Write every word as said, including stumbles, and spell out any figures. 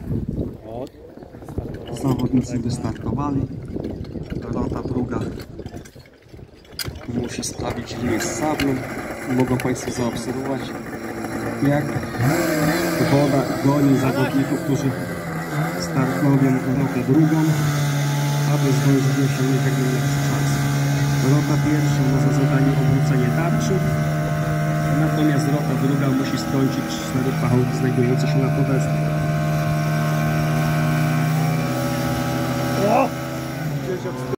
Zawodnicy wystartowali. Rota druga musi stawić linię z sablą. Mogą Państwo zaobserwować, jak woda goni zawodników, którzy startują rotę drugą, aby zdążyć osiągnąć jak najlepszy czas. Rota pierwsza ma za zadanie obrócenie tarczy, natomiast rota druga musi skończyć cztery pachołki znajdujące się na podestach.